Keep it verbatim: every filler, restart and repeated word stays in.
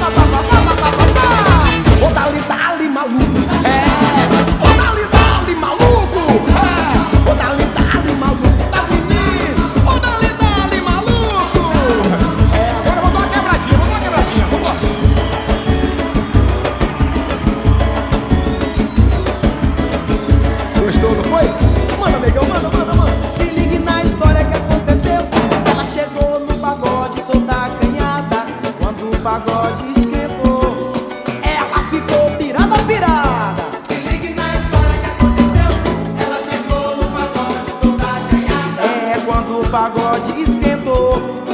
Ô dali, dali, maluco. É. Ô dali, dali, maluco. É. Ô dali, dali, maluco. Tá menino. Ô dali, dali, maluco. É, agora vamos dar uma quebradinha, vamos dar uma quebradinha, vamos lá. Gostou, não foi? Manda, negão, manda, manda, manda. Se ligue na história que aconteceu. Ela chegou no pagode toda acanhada. Quando o pagode esquentou, ela ficou pirada, pirada. Se ligue na história que aconteceu. Ela chegou no pagode toda acanhada. É, quando o pagode esquentou,